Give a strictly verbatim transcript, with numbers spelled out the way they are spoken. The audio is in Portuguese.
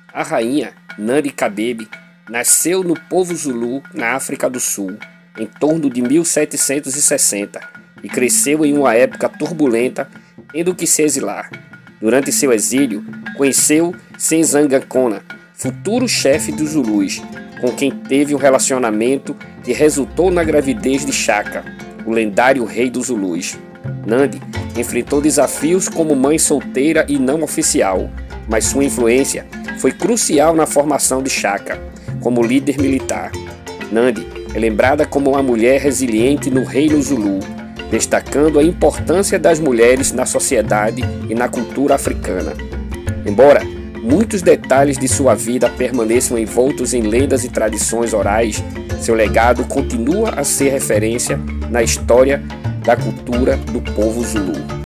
A rainha Nandi Kadebe nasceu no povo Zulu, na África do Sul, em torno de mil setecentos e sessenta, e cresceu em uma época turbulenta, tendo que se exilar. Durante seu exílio, conheceu Senzangakona, futuro chefe dos Zulus, com quem teve um relacionamento que resultou na gravidez de Shaka, o lendário rei dos Zulus. Nandi enfrentou desafios como mãe solteira e não oficial, mas sua influência foi crucial na formação de Shaka como líder militar. Nandi é lembrada como uma mulher resiliente no reino Zulu, destacando a importância das mulheres na sociedade e na cultura africana. Embora muitos detalhes de sua vida permaneçam envoltos em lendas e tradições orais, seu legado continua a ser referência na história da cultura do povo Zulu.